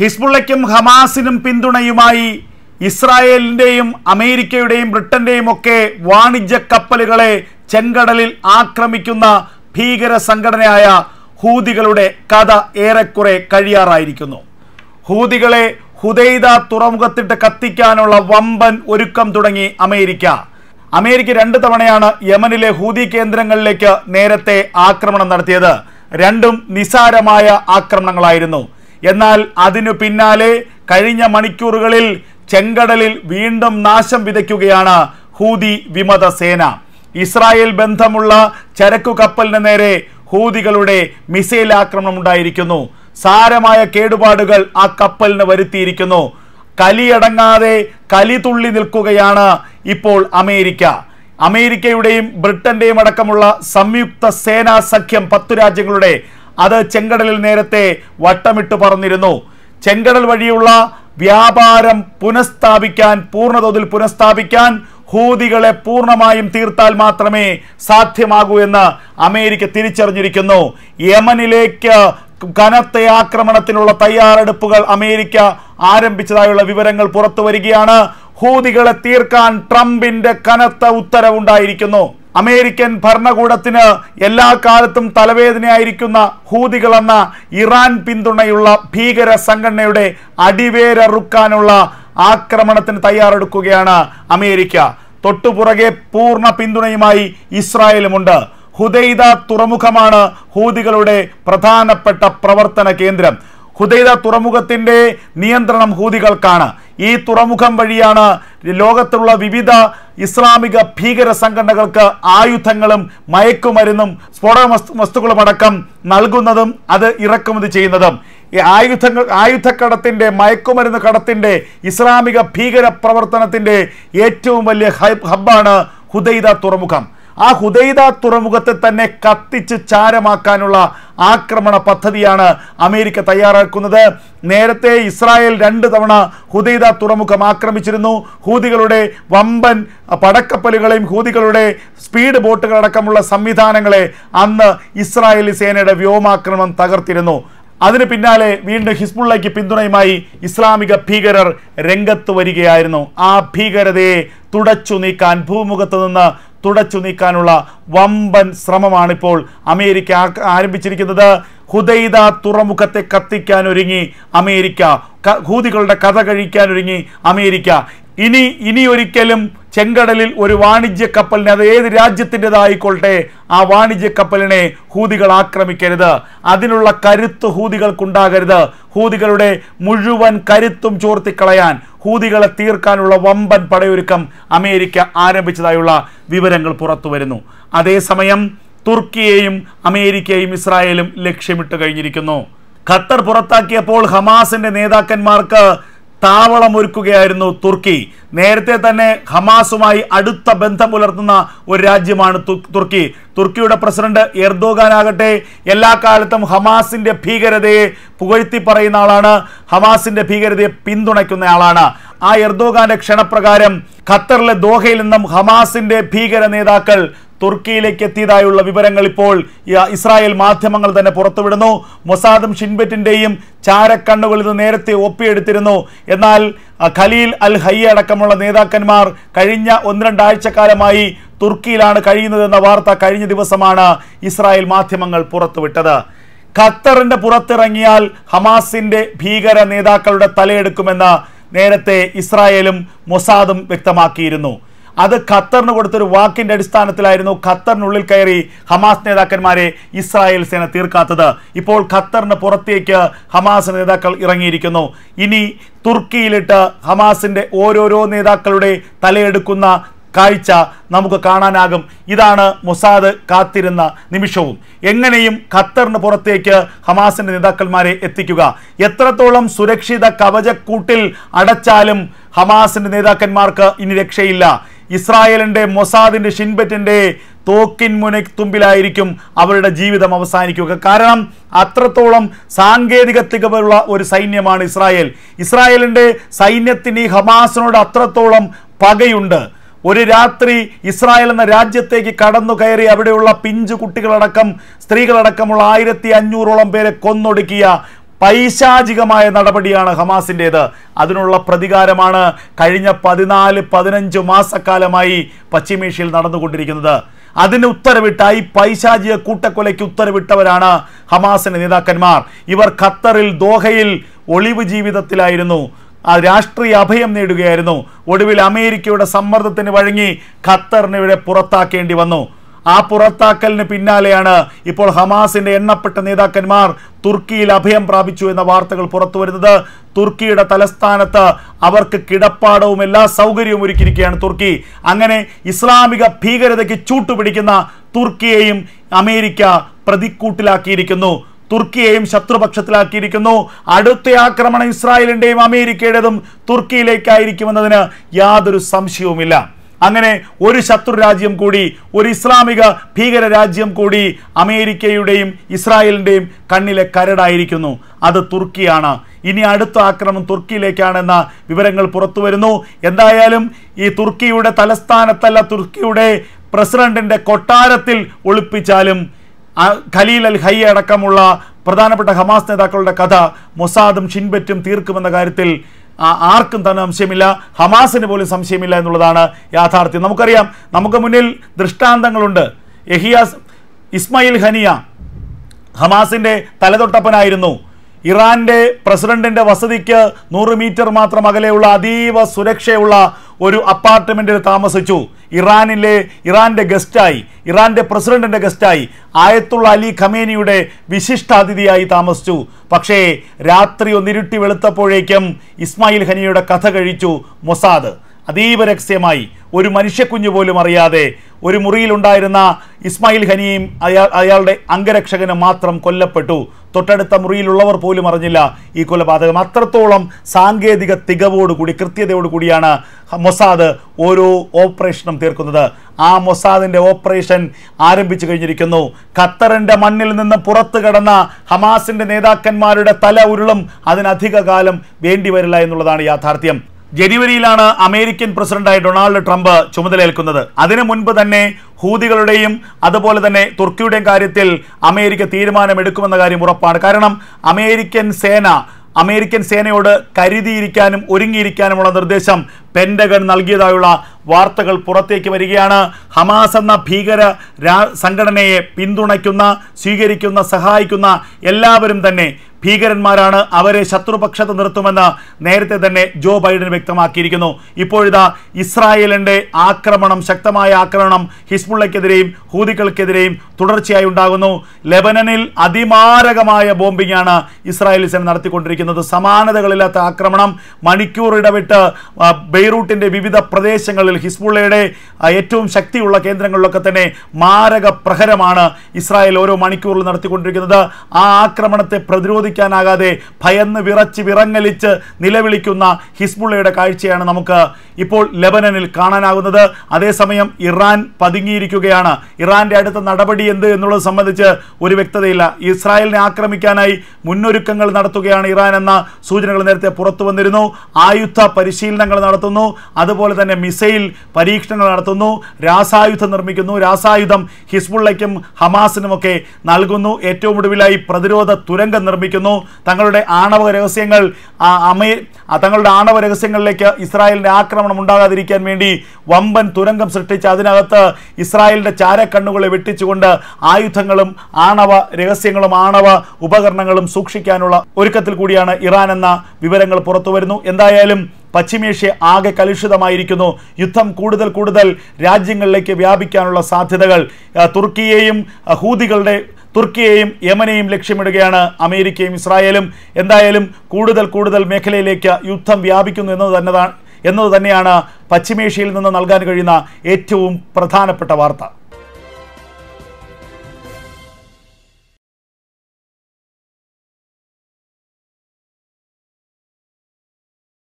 ഹിസ്ബുള്ളയ്ക്കും ഹമാസിനും പിന്തുണയുമായി ഇസ്രായേലിന്റെയും അമേരിക്കയുടെയും ബ്രിട്ടന്റെയും ഒക്കെ വാണിജ്യ കപ്പലുകളെ ചെങ്കടലിൽ ആക്രമിക്കുന്ന ഭീകര സംഘടനയായ ഹൂതികളുടെ കഥ ഏറെക്കുറെ കഴിയാറായിരിക്കുന്നു. ഹൂതികളെ ഹുദൈദ തുറമുഖത്തിട്ട് കത്തിക്കാനുള്ള വമ്പൻ ഒരുക്കം തുടങ്ങി അമേരിക്ക 2 തവണയാണ് യമനിലെ ഹൂതി കേന്ദ്രങ്ങളിലേക്ക് നേരത്തെ ആക്രമണം നടത്തിയത്. രണ്ടും നിസാരമായ ആക്രമണങ്ങളായിരുന്നു. എന്നാൽ അതിനു പിന്നാലെ കഴിഞ്ഞ മണിക്കൂറുകളിൽ ചെങ്കടലിൽ വീണ്ടും നാശം വിതയ്ക്കുകയാണ് ഹൂതി വിമത സേന. ഇസ്രായേൽ ബന്ധമുള്ള ചരക്കു കപ്പലിന് നേരെ ഹൂതികളുടെ മിസൈൽ ആക്രമണം ഉണ്ടായിരിക്കുന്നു. സാരമായ കേടുപാടുകൾ ആ കപ്പലിന് വരുത്തിയിരിക്കുന്നു. കലിയടങ്ങാതെ കലിതുള്ളി നിൽക്കുകയാണ് ഇപ്പോൾ അമേരിക്കയുടെയും ബ്രിട്ടന്റെയും അടക്കമുള്ള സംയുക്ത സേനാ സഖ്യം 10 രാജ്യങ്ങളുടെ അത് ചെങ്കടലിൽ നേരത്തെ വട്ടമിട്ട് പറഞ്ഞിരുന്നു. ചെങ്കടൽ വഴിയുള്ള വ്യാപാരം പൂർണ്ണതോതിൽ പുനഃസ്ഥാപിക്കാൻ ഹൂതികളെ പൂർണ്ണമായും തീർത്താൽ മാത്രമേ സാധ്യമാകൂ എന്ന് അമേരിക്ക തിരിച്ചറിഞ്ഞിരിക്കുന്നു. യമനിലേക്ക് കനത്ത ആക്രമണത്തിനുള്ള തയ്യാറെടുപ്പുകൾ അമേരിക്ക ആരംഭിച്ചതായുള്ള വിവരങ്ങൾ പുറത്തു വരികയാണ്. ഹൂതികളെ തീർക്കാൻ ട്രംപിന്റെ കനത്ത ഉത്തരവുണ്ടായിരിക്കുന്നു. അമേരിക്കൻ ഭരണകൂടത്തിന് എല്ലാ കാലത്തും തലവേദനയായിരിക്കുന്ന ഹൂതികളെന്ന ഇറാൻ പിന്തുണയുള്ള ഭീകര സംഘടനയുടെ അടിവേരറുക്കാനുള്ള ആക്രമണത്തിന് തയ്യാറെടുക്കുകയാണ് അമേരിക്ക. തൊട്ടുപുറകെ പൂർണ്ണ പിന്തുണയുമായി ഇസ്രായേലുമുണ്ട്. ഹുദൈദ തുറമുഖമാണ് ഹൂതികളുടെ പ്രധാനപ്പെട്ട പ്രവർത്തന കേന്ദ്രം. ഹുദൈദ തുറമുഖത്തിന്റെ നിയന്ത്രണം ഹൂതികൾക്കാണ്. ഈ തുറമുഖം വഴിയാണ് ലോകത്തുള്ള വിവിധ ഇസ്ലാമിക ഭീകര സംഘടനകൾക്ക് ആയുധങ്ങളും മയക്കുമരുന്നും സ്ഫോടക വസ്തുക്കളുമടക്കം നൽകുന്നതും അത് ഇറക്കുമതി ചെയ്യുന്നതും. ഈ ആയുധക്കടത്തിന്റെ മയക്കുമരുന്ന് കടത്തിന്റെ ഇസ്ലാമിക ഭീകര പ്രവർത്തനത്തിന്റെ ഏറ്റവും വലിയ ഹബ്ബാണ് ഹുദൈദ തുറമുഖം. ആ ഹുദൈദ തുറമുഖത്തെ തന്നെ കത്തിച്ച് ചാരമാക്കാനുള്ള ആക്രമണ പദ്ധതിയാണ് അമേരിക്ക തയ്യാറാക്കുന്നത്. നേരത്തെ ഇസ്രായേൽ 2 തവണ ഹുദൈദ തുറമുഖം ആക്രമിച്ചിരുന്നു. ഹൂതികളുടെ വമ്പൻ പടക്കപ്പലുകളെയും ഹൂതികളുടെ സ്പീഡ് ബോട്ടുകളടക്കമുള്ള സംവിധാനങ്ങളെ അന്ന് ഇസ്രായേലി സേനയുടെ വ്യോമാക്രമണം തകർത്തിരുന്നു. അതിന് പിന്നാലെ വീണ്ടും ഹിസ്ബുള്ളയ്ക്ക് പിന്തുണയുമായി ഇസ്ലാമിക ഭീകരർ രംഗത്ത് വരികയായിരുന്നു. ആ ഭീകരതയെ തുടച്ചു നീക്കാൻ, ഭൂമുഖത്ത് നിന്ന് തുടച്ചു നീക്കാനുള്ള വമ്പൻ ശ്രമമാണിപ്പോൾ അമേരിക്ക ആരംഭിച്ചിരിക്കുന്നത്. ഹുദൈദ തുറമുഖത്തെ കത്തിക്കാൻ ഒരുങ്ങി അമേരിക്ക, ഹൂതികളുടെ കഥ കഴിക്കാനൊരുങ്ങി അമേരിക്ക. ഇനി ഒരിക്കലും ചെങ്കടലിൽ ഒരു വാണിജ്യ കപ്പലിനെ, അത് ഏത് രാജ്യത്തിൻ്റെതായിക്കൊള്ളട്ടെ, ആ വാണിജ്യ കപ്പലിനെ ഹൂതികൾ ആക്രമിക്കരുത്. അതിനുള്ള കരുത്ത് ഹൂതികൾക്കുണ്ടാകരുത്. ഹൂതികളുടെ മുഴുവൻ കരുത്തും ചോർത്തിക്കളയാൻ, ഹൂതികളെ തീർക്കാനുള്ള വമ്പൻ പടയൊരുക്കം അമേരിക്ക ആരംഭിച്ചതായുള്ള വിവരങ്ങൾ പുറത്തു വരുന്നു. അതേസമയം തുർക്കിയെയും അമേരിക്കയും ഇസ്രായേലും ലക്ഷ്യമിട്ട് കഴിഞ്ഞിരിക്കുന്നു. ഖത്തർ പുറത്താക്കിയപ്പോൾ ഹമാസിന്റെ നേതാക്കന്മാർക്ക് താവളമൊരുക്കുകയായിരുന്നു തുർക്കി. നേരത്തെ തന്നെ ഹമാസുമായി അടുത്ത ബന്ധം പുലർത്തുന്ന ഒരു രാജ്യമാണ് തുർക്കി. തുർക്കിയുടെ പ്രസിഡന്റ് എർദോഗാൻ ആകട്ടെ എല്ലാ കാലത്തും ഹമാസിന്റെ ഭീകരതയെ പുകഴ്ത്തി പറയുന്ന ആളാണ്, ഹമാസിന്റെ ഭീകരതയെ പിന്തുണയ്ക്കുന്ന ആളാണ്. ആ എർദോഗാന്റെ ക്ഷണപ്രകാരം ഖത്തറിലെ ദോഹയിൽ നിന്നും ഹമാസിന്റെ ഭീകര നേതാക്കൾ തുർക്കിയിലേക്ക് എത്തിയതായുള്ള വിവരങ്ങൾ ഇപ്പോൾ ഇസ്രായേൽ മാധ്യമങ്ങൾ തന്നെ പുറത്തുവിടുന്നു. മൊസാദും ഷിൻബെറ്റിന്റെയും ചാരക്കണ്ണുകൾ ഇത് നേരത്തെ ഒപ്പിയെടുത്തിരുന്നു. എന്നാൽ ഖലീൽ അൽ ഹയ്യ അടക്കമുള്ള നേതാക്കന്മാർ കഴിഞ്ഞ 1-2 ആഴ്ചക്കാലമായി തുർക്കിയിലാണ് കഴിയുന്നതെന്ന വാർത്ത കഴിഞ്ഞ ദിവസമാണ് ഇസ്രായേൽ മാധ്യമങ്ങൾ പുറത്തുവിട്ടത്. ഖത്തറിന്റെ പുറത്തിറങ്ങിയാൽ ഹമാസിന്റെ ഭീകര നേതാക്കളുടെ തലയെടുക്കുമെന്ന് നേരത്തെ ഇസ്രായേലും മൊസാദും വ്യക്തമാക്കിയിരുന്നു. അത് ഖത്തറിന് കൊടുത്തൊരു വാക്കിന്റെ അടിസ്ഥാനത്തിലായിരുന്നു ഖത്തറിനുള്ളിൽ കയറി ഹമാസ് നേതാക്കന്മാരെ ഇസ്രായേൽ സേന തീർക്കാത്തത്. ഇപ്പോൾ ഖത്തറിന് പുറത്തേക്ക് ഹമാസ് നേതാക്കൾ ഇറങ്ങിയിരിക്കുന്നു. ഇനി തുർക്കിയിലിട്ട് ഹമാസിന്റെ ഓരോരോ നേതാക്കളുടെ തലയെടുക്കുന്ന കാഴ്ച നമുക്ക് കാണാനാകും. ഇതാണ് മൊസാദ് കാത്തിരുന്ന നിമിഷവും. എങ്ങനെയും ഖത്തറിന് പുറത്തേക്ക് ഹമാസിന്റെ നേതാക്കന്മാരെ എത്തിക്കുക. എത്രത്തോളം സുരക്ഷിത കവചക്കൂട്ടിൽ അടച്ചാലും ഹമാസിന്റെ നേതാക്കന്മാർക്ക് ഇനി രക്ഷയില്ല. ഇസ്രായേലിന്റെ മൊസാദിന്റെ ഷിൻബെറ്റിന്റെ തോക്കിൻ മുനത്തുമ്പിലായിരിക്കും അവരുടെ ജീവിതം അവസാനിക്കുക. കാരണം അത്രത്തോളം സാങ്കേതിക തികവുള്ള ഒരു സൈന്യമാണ് ഇസ്രായേലിന്റെ സൈന്യത്തിന് ഹമാസിനോട് അത്രത്തോളം പകയുണ്ട്. ഒരു രാത്രി ഇസ്രായേൽ എന്ന രാജ്യത്തേക്ക് കടന്നു കയറി അവിടെയുള്ള പിഞ്ചു കുട്ടികളടക്കം സ്ത്രീകളടക്കമുള്ള 1500ഓളം പേരെ കൊന്നൊടുക്കിയ പൈശാചികമായ നടപടിയാണ് ഹമാസിൻ്റേത്. അതിനുള്ള പ്രതികാരമാണ് കഴിഞ്ഞ 14-15 മാസക്കാലമായി പശ്ചിമേഷ്യയിൽ നടന്നുകൊണ്ടിരിക്കുന്നത്. അതിന് ഉത്തരവിട്ടായി പൈശാചിക കൂട്ടക്കൊലയ്ക്ക് ഉത്തരവിട്ടവരാണ് ഹമാസിന്റെ നേതാക്കന്മാർ. ഇവർ ഖത്തറിൽ ദോഹയിൽ ഒളിവ് ജീവിതത്തിലായിരുന്നു, രാഷ്ട്രീയ അഭയം നേടുകയായിരുന്നു. ഒടുവിൽ അമേരിക്കയുടെ സമ്മർദ്ദത്തിന് വഴങ്ങി ഖത്തറിനെ ഇവിടെ പുറത്താക്കേണ്ടി വന്നു. ആ പുറത്താക്കലിന് പിന്നാലെയാണ് ഇപ്പോൾ ഹമാസിന്റെ എണ്ണപ്പെട്ട നേതാക്കന്മാർ തുർക്കിയിൽ അഭയം പ്രാപിച്ചു എന്ന വാർത്തകൾ പുറത്തു വരുന്നത്. തുർക്കിയുടെ തലസ്ഥാനത്ത് അവർക്ക് കിടപ്പാടവും എല്ലാ സൗകര്യവും ഒരുക്കിയിരിക്കുകയാണ് തുർക്കി. അങ്ങനെ ഇസ്ലാമിക ഭീകരതയ്ക്ക് ചൂട്ടുപിടിക്കുന്ന തുർക്കിയെയും അമേരിക്ക പ്രതിക്കൂട്ടിലാക്കിയിരിക്കുന്നു, തുർക്കിയെയും ശത്രുപക്ഷത്തിലാക്കിയിരിക്കുന്നു. അടുത്ത ആക്രമണം ഇസ്രായേലിന്റെയും അമേരിക്കയുടേതും തുർക്കിയിലേക്കായിരിക്കുമെന്നതിന് യാതൊരു സംശയവുമില്ല. അങ്ങനെ ഒരു ശത്രു രാജ്യം കൂടി, ഒരു ഇസ്ലാമിക ഭീകര രാജ്യം കൂടി അമേരിക്കയുടെയും ഇസ്രായേലിൻ്റെയും കണ്ണിലെ കരടായിരിക്കുന്നു. അത് തുർക്കിയാണ്. ഇനി അടുത്ത ആക്രമണം തുർക്കിയിലേക്കാണെന്ന വിവരങ്ങൾ പുറത്തു വരുന്നു. എന്തായാലും ഈ തുർക്കിയുടെ തലസ്ഥാനത്തല്ല, തുർക്കിയുടെ പ്രസിഡന്റിന്റെ കൊട്ടാരത്തിൽ ഒളിപ്പിച്ചാലും ഖലീൽ അൽ ഹയ്യ അടക്കമുള്ള പ്രധാനപ്പെട്ട ഹമാസ് നേതാക്കളുടെ കഥ മൊസാദും ഷിൻബെറ്റും തീർക്കുമെന്ന കാര്യത്തിൽ ആർക്കും തന്നെ സംശയമില്ല, ഹമാസിന് പോലും സംശയമില്ല എന്നുള്ളതാണ് യാഥാർത്ഥ്യം. നമുക്കറിയാം, നമുക്ക് മുന്നിൽ ദൃഷ്ടാന്തങ്ങളുണ്ട്. ഇസ്മായിൽ ഹനിയ ഹമാസിന്റെ തലതൊട്ടപ്പനായിരുന്നു. ഇറാന്റെ പ്രസിഡന്റിന്റെ വസതിക്ക് 100 മീറ്റർ മാത്രം അകലെയുള്ള അതീവ സുരക്ഷയുള്ള ഒരു അപ്പാർട്ട്മെന്റിൽ താമസിച്ചു. ഇറാന്റെ ഗസ്റ്റായി, ഇറാന്റെ പ്രസിഡന്റിന്റെ ഗസ്റ്റായി, ആയത്തുള്ള അലി ഖമേനിയുടെ വിശിഷ്ടാതിഥിയായി താമസിച്ചു. പക്ഷേ രാത്രി ഒന്നിരുട്ടി വെളുത്തപ്പോഴേക്കും ഇസ്മായിൽ ഹനിയുടെ കഥ കഴിച്ചു മൊസാദ്. അതീവ രഹസ്യമായി, ഒരു മനുഷ്യക്കുഞ്ഞു പോലും അറിയാതെ ഒരു മുറിയിലുണ്ടായിരുന്ന ഇസ്മായിൽ ഹനിയും അയാളുടെ അംഗരക്ഷകനും മാത്രം കൊല്ലപ്പെട്ടു. തൊട്ടടുത്ത മുറിയിലുള്ളവർ പോലും അറിഞ്ഞില്ല ഈ കൊലപാതകം. അത്രത്തോളം സാങ്കേതിക തികവോടുകൂടി, കൃത്യതയോടുകൂടിയാണ് മൊസാദ് ഓരോ ഓപ്പറേഷനും തീർക്കുന്നത്. ആ മൊസാദിന്റെ ഓപ്പറേഷൻ ആരംഭിച്ചു കഴിഞ്ഞിരിക്കുന്നു. ഖത്തറിന്റെ മണ്ണിൽ നിന്ന് പുറത്തു കടന്ന ഹമാസിന്റെ നേതാക്കന്മാരുടെ തല ഉരുളും അതിനധിക കാലം വേണ്ടിവരില്ല എന്നുള്ളതാണ് യാഥാർത്ഥ്യം. ജനുവരിയിലാണ് അമേരിക്കൻ പ്രസിഡന്റായി ഡൊണാൾഡ് ട്രംപ് ചുമതലയേൽക്കുന്നത്. അതിനു മുൻപ് തന്നെ ഹൂതികളുടെയും അതുപോലെ തന്നെ തുർക്കിയുടെയും കാര്യത്തിൽ അമേരിക്ക തീരുമാനമെടുക്കുമെന്ന കാര്യം ഉറപ്പാണ്. കാരണം അമേരിക്കൻ സേനയോട് കരുതിയിരിക്കാനും ഒരുങ്ങിയിരിക്കാനുമുള്ള നിർദ്ദേശം പെന്റഗൺ നൽകിയതായുള്ള വാർത്തകൾ പുറത്തേക്ക് വരികയാണ്. ഹമാസ് എന്ന ഭീകര സംഘടനയെ പിന്തുണയ്ക്കുന്ന, സ്വീകരിക്കുന്ന, സഹായിക്കുന്ന എല്ലാവരും തന്നെ ഭീകരന്മാരാണ്, അവരെ ശത്രുപക്ഷത്ത് നിർത്തുമെന്ന് നേരത്തെ തന്നെ ജോ ബൈഡൻ വ്യക്തമാക്കിയിരിക്കുന്നു. ഇപ്പോഴിതാ ഇസ്രായേലിന്റെ ആക്രമണം, ശക്തമായ ആക്രമണം ഹിസ്ബുള്ളയ്ക്കെതിരെയും ഹൂതികൾക്കെതിരെയും തുടർച്ചയായി ഉണ്ടാകുന്നു. ലെബനനിൽ അതിമാരകമായ ബോംബിംഗ് ആണ് ഇസ്രായേൽ സേന നടത്തിക്കൊണ്ടിരിക്കുന്നത്. സമാനതകളില്ലാത്ത ആക്രമണം. മണിക്കൂർ ഇടവിട്ട് ബെയ്റൂട്ടിന്റെ വിവിധ പ്രദേശങ്ങളിൽ ഹിസ്ബുള്ളയുടെ ഏറ്റവും ശക്തിയുള്ള കേന്ദ്രങ്ങളിലൊക്കെ തന്നെ മാരക പ്രഹരമാണ് ഇസ്രായേൽ ഓരോ മണിക്കൂറിൽ നടത്തിക്കൊണ്ടിരിക്കുന്നത്. ആ ആക്രമണത്തെ പ്രതിരോധിക്കാനാകാതെ ഭയന്ന് വിറങ്ങലിച്ച് നിലവിളിക്കുന്ന ഹിസ്ബുള്ളയുടെ കാഴ്ചയാണ് നമുക്ക് ഇപ്പോൾ ലെബനനിൽ കാണാനാകുന്നത്. അതേസമയം ഇറാൻ പതുങ്ങിയിരിക്കുകയാണ്. ഇറാന്റെ അടുത്ത നടപടി എന്ത് എന്നുള്ളത് സംബന്ധിച്ച് ഒരു വ്യക്തതയില്ല. ഇസ്രായേലിനെ ആക്രമിക്കാനായി മുന്നൊരുക്കങ്ങൾ നടത്തുകയാണ് ഇറാൻ എന്ന സൂചനകൾ നേരത്തെ പുറത്തു വന്നിരുന്നു. ആയുധ പരിശീലനങ്ങൾ നടത്തുന്നു, അതുപോലെ തന്നെ മിസൈൽ പരീക്ഷണങ്ങൾ നടത്തുന്നു, രാസായുധം നിർമ്മിക്കുന്നു, രാസായുധം ഹിസ്ബുള്ളയ്ക്കും ഹമാസിനുമൊക്കെ നൽകുന്നു. ഏറ്റവും ഒടുവിലായി പ്രതിരോധ തുരങ്കം നിർമ്മിക്കുന്നു. തങ്ങളുടെ ആണവ രഹസ്യങ്ങളിലേക്ക് ഇസ്രായേലിന്റെ ആക്രമണം ഉണ്ടാകാതിരിക്കാൻ വേണ്ടി വമ്പൻ തുരങ്കം സൃഷ്ടിച്ച് അതിനകത്ത് ഇസ്രായേലിന്റെ ചാരക്കണ്ണുകളെ വെട്ടിച്ചുകൊണ്ട് ആയുധങ്ങളും ആണവ രഹസ്യങ്ങളും ആണവ ഉപകരണങ്ങളും സൂക്ഷിക്കാനുള്ള ഒരുക്കത്തിൽ കൂടിയാണ് ഇറാൻ എന്ന വിവരങ്ങൾ പുറത്തു വരുന്നു. എന്തായാലും പശ്ചിമേഷ്യ ആകെ കലുഷിതമായിരിക്കുന്നു. യുദ്ധം കൂടുതൽ രാജ്യങ്ങളിലേക്ക് വ്യാപിക്കാനുള്ള സാധ്യതകൾ. തുർക്കിയെയും യമനെയും ലക്ഷ്യമിടുകയാണ് അമേരിക്കയും ഇസ്രായേലും. എന്തായാലും കൂടുതൽ മേഖലയിലേക്ക് യുദ്ധം വ്യാപിക്കുന്നു എന്നത് തന്നെയാണ് പശ്ചിമേഷ്യയിൽ നിന്ന് നൽകാൻ കഴിയുന്ന ഏറ്റവും പ്രധാനപ്പെട്ട വാർത്ത.